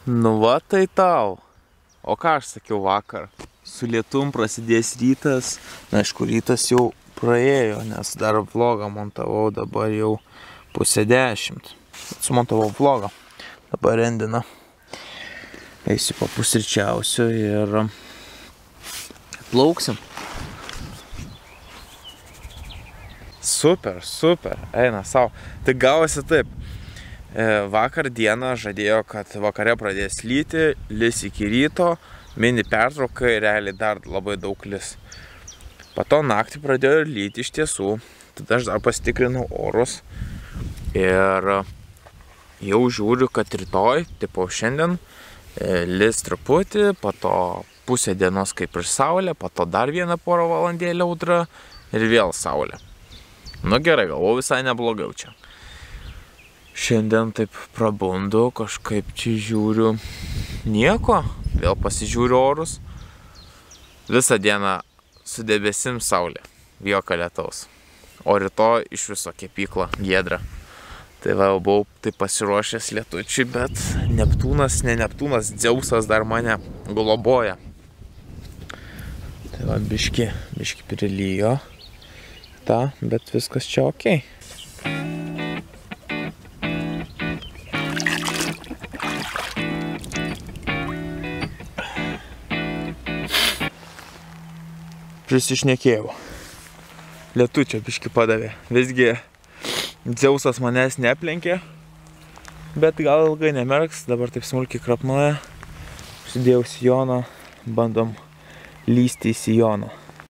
Nu va tai tau. O ką aš sakiau vakar? Su lietum prasidės rytas. Na, aišku, rytas jau praėjo, nes dar vlogą montavau, dabar jau 9:30. Sumontavau vlogą. Dabar rendina. Eisiu papusryčiausiu ir plauksim. Super, super, eina savo. Tai gavosi taip. Vakar dieną žadėjo, kad vakare pradės lyti, lis iki ryto, mini pertraukai, realiai dar labai daug lis. Po to naktį pradėjo lyti iš tiesų, tada aš dar pasitikrinau orus ir jau žiūriu, kad rytoj, tipo šiandien, lis truputį, po to pusę dienos kaip ir saulė, po to dar vieną porą valandėlę audra ir vėl saulė. Nu gerai, galvoju visai neblogiau čia. Šiandien taip prabundu, kažkaip čia žiūriu nieko, vėl pasižiūriu orus. Visą dieną su debesim saulė, jokio lietaus. O rytoj iš viso kepykla giedra. Tai va, jau buvau taip pasiruošęs lietučiui, bet Neptūnas, ne Neptūnas, Dzeusas dar mane globoja. Tai va, biški prilijo tą, bet viskas čia okei. Prisišnekėjau. Lietučio biški padavė. Visgi Dzeusas manęs neaplenkė, bet gal ilgai nemerks, dabar taip smulkiai krapnuoja. Užsidėjau sijoną, bandom lysti į sijoną.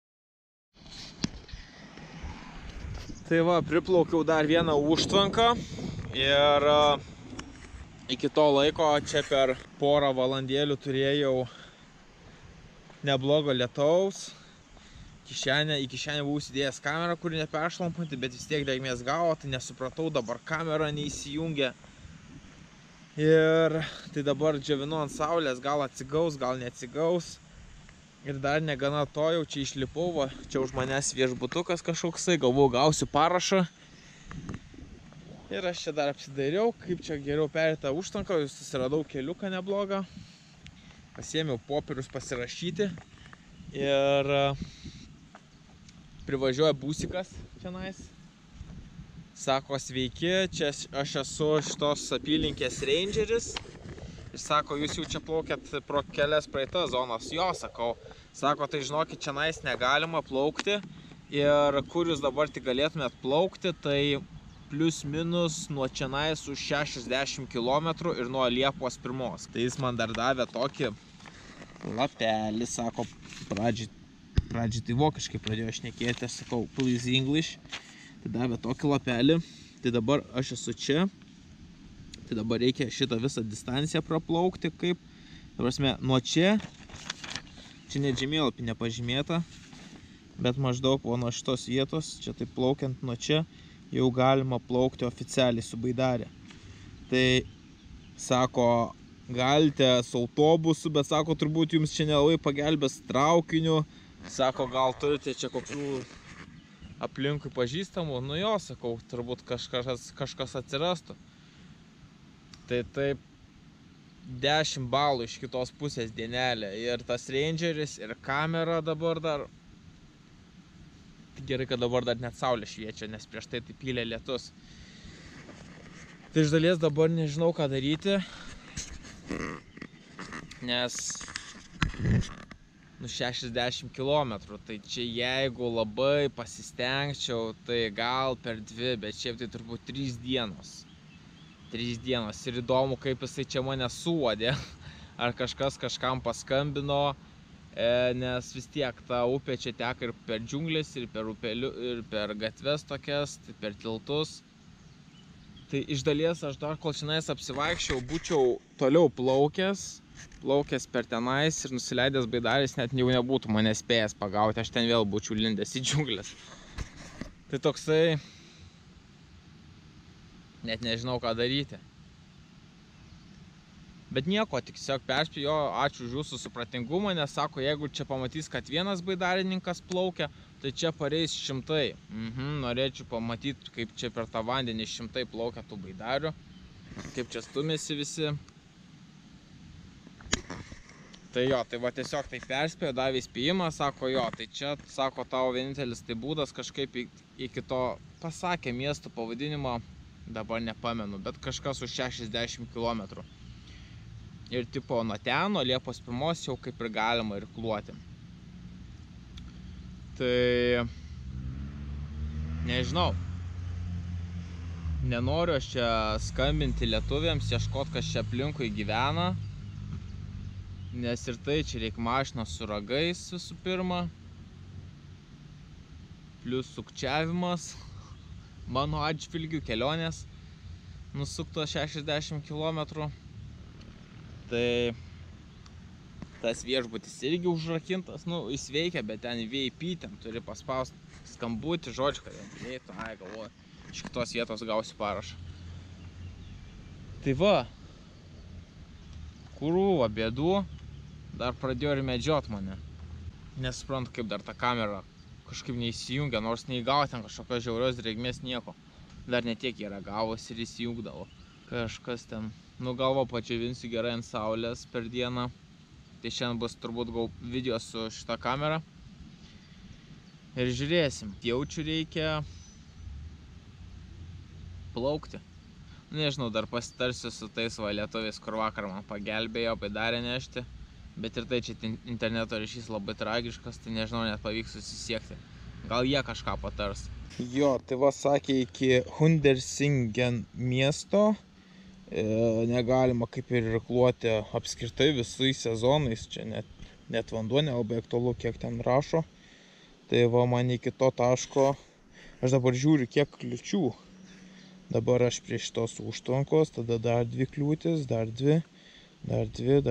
Tai va, priplaukiau dar vieną užtvanką ir iki to laiko čia per porą valandėlių turėjau neblogo lietaus. Į kišenę buvau įsidėjęs kamerą, kuri neperšlampanti, bet vis tiek drėgmės gavo, tai nesupratau, dabar kamera neįsijungia. Ir tai dabar džiavinu ant saulės, gal atsigaus, gal neatsigaus. Ir dar negana to, jau čia išlipau, va, čia už manęs viešbutukas kažkoksai, galvoju, gausiu parašą. Ir aš čia dar apsidairiau, kaip čia geriau perėti tą užtvanką, susiradau keliuką neblogą. Pasiėmiau popierius pasirašyti ir privažiuoja būsikas čianais. Sako, sveiki, čia aš esu šitos apylinkės rangeris. Ir sako, jūs jau čia plaukėt pro kelias praeitas zonas. Jo, sakau. Sako, tai žinokit, čianais negalima plaukti. Ir kur jūs dabar tik galėtumėt plaukti, tai plius minus nuo čianais už 60 km ir nuo Liepos 1. Tai jis man dar davė tokį lapelį, sako, pradžiai tai vokiškai pradėjo šnekėti, aš sakau, please English. Tai davė tokį lapelį, tai dabar aš esu čia. Tai dabar reikia šitą visą distanciją praplaukti, kaip, ta prasme, nuo čia net žemėlapį nepažymėta, bet maždaug nuo šitos vietos, čia taip plaukiant nuo čia, jau galima plaukti oficialiai su baidarė. Tai, sako, galite su autobusu, bet sako, turbūt jums čia nelabai pagelbės traukiniu. Sako, gal turite čia kokių aplinkui pažįstamų? Nu jo, sakau, turbūt kažkas atsirastų. Tai taip 10 balų iš kitos pusės dienelė. Ir tas rangeris, ir kamera dabar dar. Gerai, kad dabar dar net saulė šviečia, nes prieš tai pylė lietus. Tai iš dalies dabar nežinau, ką daryti. Nes 60 km, tai čia jeigu labai pasistengčiau, tai gal per 2, bet šiaip tai turbūt 3 dienos. 3 dienos. Ir įdomu, kaip jisai čia mane suodė. Ar kažkas kažkam paskambino, nes vis tiek ta upė čia teka ir per džiunglės, ir per upelių, ir per gatves tokias, tai per tiltus. Tai iš dalies aš dar kol šiandien apsivaikščiau, būčiau toliau plaukęs per tenais ir nusileidęs baidarės, net jau nebūtų mane spėjęs pagauti, aš ten vėl būčiau lindęs į džiunglės. Tai toksai, net nežinau, ką daryti. Bet nieko, tik tiesiog perspėjo, ačiū už jūsų supratingumą, nes sako, jeigu čia pamatys, kad vienas baidarininkas plaukia, tai čia pareis 100. Norėčiau pamatyti, kaip čia per tą vandenį 100 plaukia tų baidarių, kaip čia stumėsi visi. Tai jo, tai va tiesiog tai perspėjo, davė įspėjimą, sako jo, tai čia, sako, tavo vienintelis tai būdas kažkaip iki to pasakė miesto pavadinimo, dabar nepamenu, bet kažkas už 60 km. Ir tipo nuo ten, nuo Liepos 1 jau kaip ir galima irkluoti. Tai nežinau. Nenoriu aš čia skambinti lietuviams, ieškot, kas čia aplinkui gyvena. Nes ir tai čia reikia mašinos su ragais visų pirma. Plius sukčiavimas. Mano atžvilgių kelionės nusuktos 60 km. Tai tas viešbutis irgi užrakintas, nu, jis veikia, bet ten VIP, ten turi paspaust skambutį, žodžiu, kad eitų, galvoju, iš kitos vietos gausiu parašą. Tai va, krūva bėdų, dar pradėjo ir medžiot mane. Nesuprantu, kaip dar ta kamera kažkaip neįsijungia, nors neįgavo ten kažkokios žiaurios drėgmės nieko. Dar netiek yra gavos ir įsijungdavo. Kažkas ten, nu galvo padžiovinsiu gerai ant saulės per dieną. Tai šiandien bus turbūt video su šita kamera. Ir žiūrėsim. Jaučiu reikia plaukti. Nežinau, dar pasitarsiu su tais lietuviais, kur vakar man pagelbėjo, baidarę nešti. Bet ir tai čia interneto ryšys labai tragiškas, tai nežinau, net pavyks susisiekti. Gal jie kažką patars. Jo, tai va sakė, iki Hundersingen miesto negalima kaip ir irkluoti apskritai visais sezonais. Čia net vanduo nelabai aktualu, kiek ten rašo. Tai va man iki to taško, aš dabar žiūriu, kiek kliūčių. Dabar aš prie šitos užtvankos, tada dar 2 kliūtis, dar 2. Dar 2.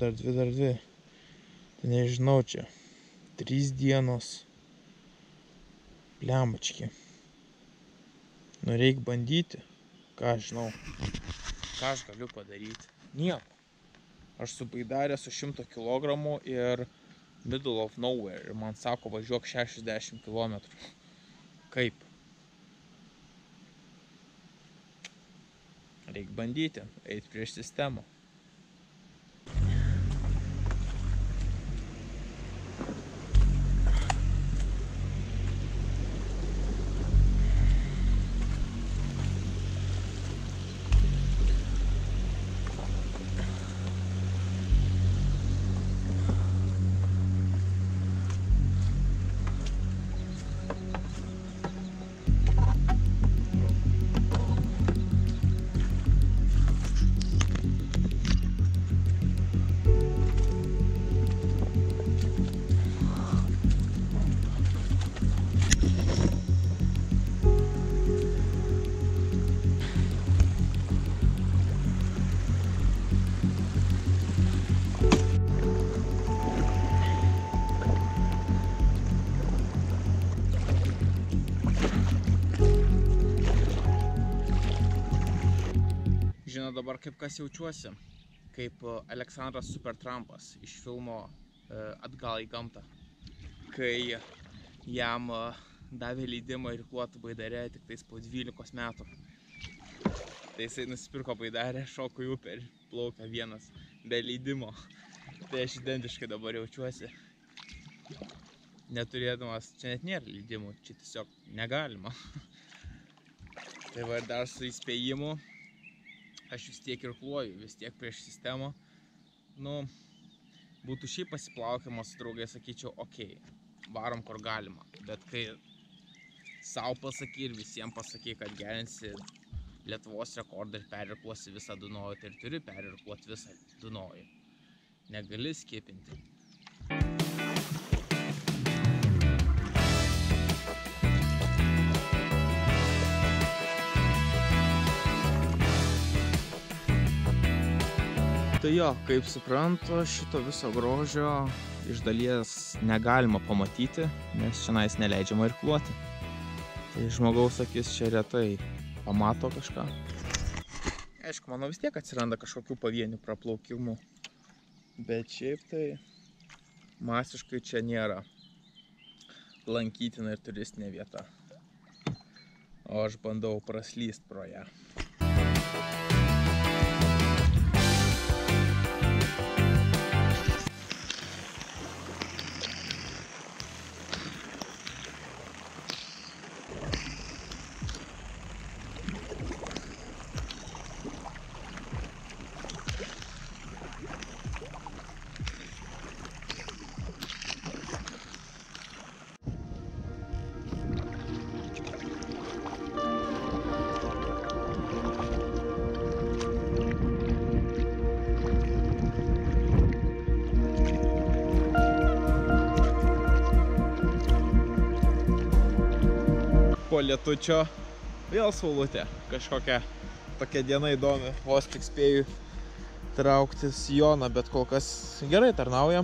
Tai nežinau čia. 3 dienos. Blembački. Nu reik bandyti. Ką aš žinau. Ką aš galiu padaryti? Nieko. Aš su baidarė su 100 kg ir middle of nowhere. Ir man sako, važiuok 60 km. Kaip? Reik bandyti. Eit prieš sistemą. Žinau dabar kaip kas jaučiuosi, kaip Aleksandras Supertrampas iš filmo Atgal į gamtą, kai jam davė leidimą irkluoti baidarę tik tais po 12 metų. Tai jisai nusipirko baidarę, šoko į upę ir plaukia vienas, be leidimo. Tai aš identiškai dabar jaučiuosi, neturėdamas, čia net nėra leidimų, čia tiesiog negalima. Tai va ir dar su įspėjimu. Aš vis tiek irkluoju, vis tiek prieš sistemą. Nu, būtų šiaip pasiplaukiamas su draugai, sakyčiau, okei, varom kur galima. Bet kai sau pasakai ir visiems pasakai, kad gerinsi Lietuvos rekordą ir perirkluosi visą Dunojų, tai ir turi perirkluoti visą Dunojų. Negali skipinti. Tai jo, kaip suprantu, šito viso grožio iš dalies negalima pamatyti, nes šiandien neleidžiama irkluoti. Tai žmogaus akis čia retai pamato kažką. Aišku, manau vis tiek atsiranda kažkokių pavienių praplaukimų, bet šiaip tai masiškai čia nėra lankytina ir turistinė vieta. O aš bandau praslyst pro ją. po lietučio vėl saulutė. Kažkokia tokia diena įdomi. Vos tik spėju trauktis Joną, bet kol kas gerai tarnauja.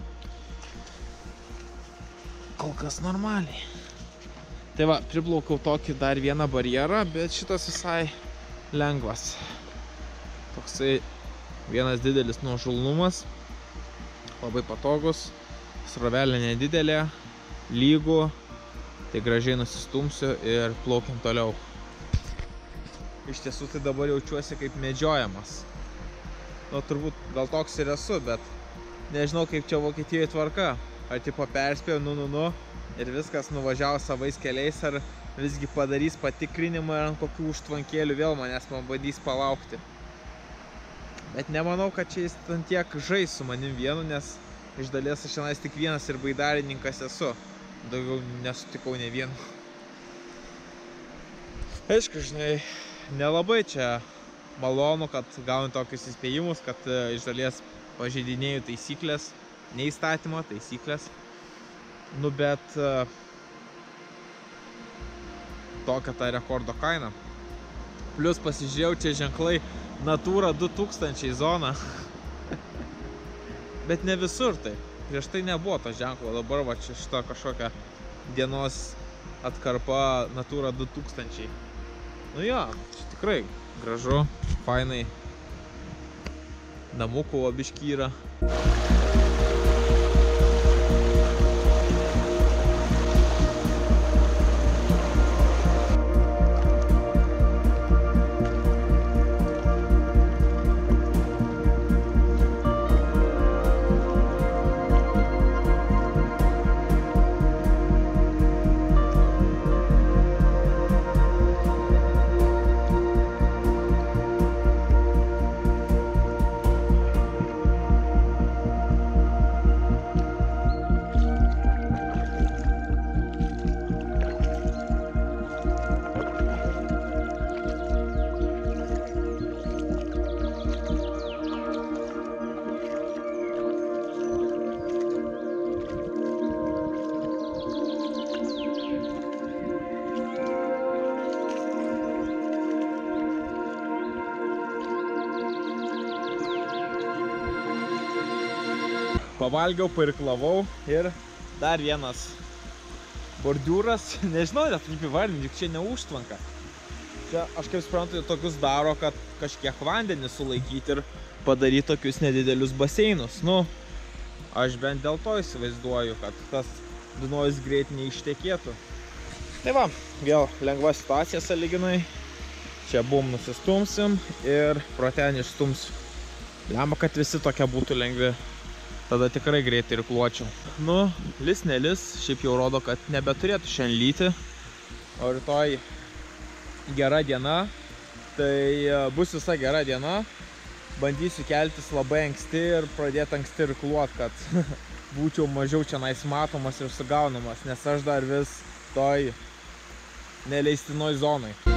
Kol kas normaliai. Tai va, priplaukiau tokį dar vieną barjerą, bet šitas visai lengvas. Toksai vienas didelis nuožulnumas. Labai patogus. Srovelė nedidelė, lygų, tai gražiai nusistumsiu ir plaukiam toliau. Iš tiesų tai dabar jaučiuosi kaip medžiojamas. Nu, turbūt gal toks ir esu, bet nežinau kaip čia Vokietijoje tvarka. Ar tipo perspėjau, ir viskas nuvažiavo savais keliais, ar visgi padarys patikrinimą ir ant kokių užtvankėlių vėl manęs man bandys palaukti. Bet nemanau, kad čia jis tiek žais su manim vienu, nes iš dalies aš šiandien tik vienas ir baidarininkas esu. Daugiau nesutikau ne vienu. Aišku, žinai, nelabai čia malonu, kad gaunu tokius įspėjimus, kad iš dalies pažeidinėju taisyklės, ne įstatymo, taisyklės. Nu, bet tokia ta rekordo kaina. Plius pasižiūrėjau, čia ženklai Natura 2000 zona. Bet ne visur tai. Prieš tai nebuvo to ženklo. Dabar va čia šita kažkokia dienos atkarpa Natura 2000. Nu jo, čia tikrai gražu, fainai. Namukų biškį yra. Pavalgiau, pairklavau ir dar vienas bordiūras, nežinau net kaip įvardinti, juk čia ne užtvanka. Čia aš kaip suprantu, tokius daro, kad kažkiek vandenį sulaikyti ir padaryti tokius nedidelius baseinus. Nu, aš bent dėl to įsivaizduoju, kad tas Dunojus greit neištekėtų. Tai va, vėl lengva situacija sąlyginai. Čia bum nusistumsim ir pro ten išstumsiu. Lemba, kad visi tokie būtų lengvi. Tada tikrai greitai irkluočiau. Nu, lis nelis, šiaip jau rodo, kad nebeturėtų šiandien lyti. O rytoj gera diena, tai bus visa gera diena. Bandysiu keltis labai anksti ir pradėti anksti irkluoti, kad būčiau mažiau čia matomas ir sugaunamas, nes aš dar vis toj neleistinoj zonai.